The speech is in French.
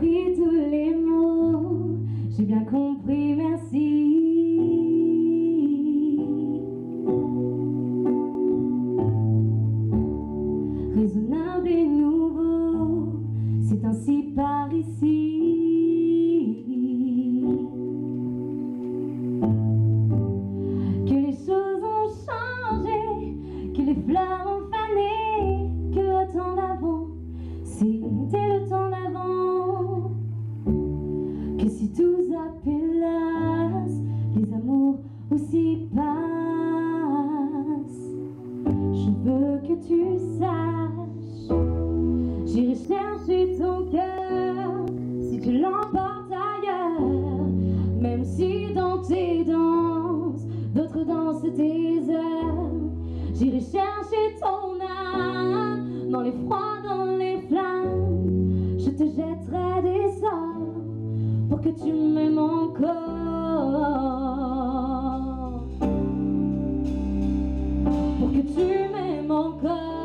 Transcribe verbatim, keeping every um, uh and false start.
compris tous les mots, j'ai bien compris, merci. Raisonnable et nouveau, c'est ainsi par ici. Que les choses ont changé, que les fleurs ont fané, que le temps d'avant, c'était le temps d'avant. Que si tout s'appelasse, les amours aussi passent. Je veux que tu saches, j'irai chercher ton cœur si tu l'emportes ailleurs. Même si dans tes danses, d'autres dansent tes heures. J'irai chercher ton âme dans les froids, dans les flammes. Je te jetterai des sorts pour que tu m'aimes encore. Pour que tu m'aimes encore.